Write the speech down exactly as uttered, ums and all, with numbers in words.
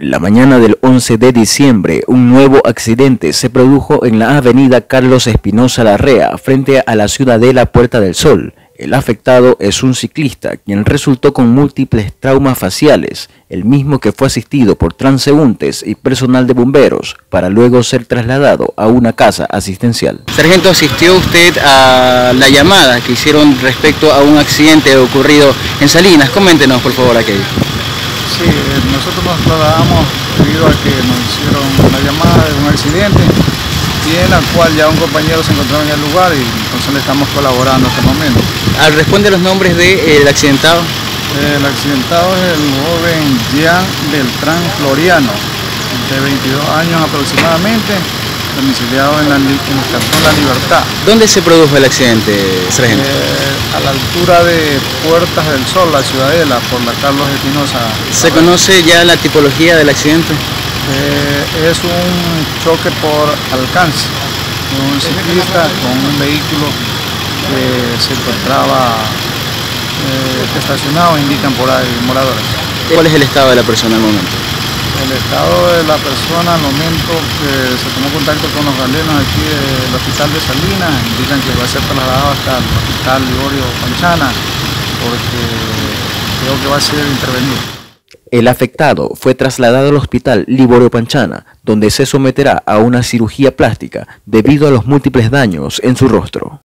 La mañana del once de diciembre, un nuevo accidente se produjo en la avenida Carlos Espinosa Larrea, frente a la Ciudadela Puerta del Sol. El afectado es un ciclista, quien resultó con múltiples traumas faciales, el mismo que fue asistido por transeúntes y personal de bomberos, para luego ser trasladado a una casa asistencial. Sargento, ¿asistió usted a la llamada que hicieron respecto a un accidente ocurrido en Salinas? Coméntenos, por favor, aquello. Sí, nosotros nos trasladamos debido a que nos hicieron una llamada de un accidente y en la cual ya un compañero se encontraba en el lugar y entonces le estamos colaborando hasta el momento. Al responde los nombres del accidentado. El accidentado es el joven Jean Beltrán Floriano, de veintidós años aproximadamente, domiciliado en, la, en el cantón La Libertad. ¿Dónde se produjo el accidente, sargento? Eh, a la altura de Puertas del Sol, la Ciudadela, por la Carlos Espinosa. ¿Se conoce ya la tipología del accidente? Eh, es un choque por alcance de un ciclista con un vehículo que se encontraba eh, estacionado, indican por ahí moradores. ¿Cuál es el estado de la persona al momento? El estado de la persona al momento que se tomó contacto con los galenos aquí del hospital de Salinas, indican que va a ser trasladado hasta el hospital Liborio Panchana porque creo que va a ser intervenido. El afectado fue trasladado al hospital Liborio Panchana, donde se someterá a una cirugía plástica debido a los múltiples daños en su rostro.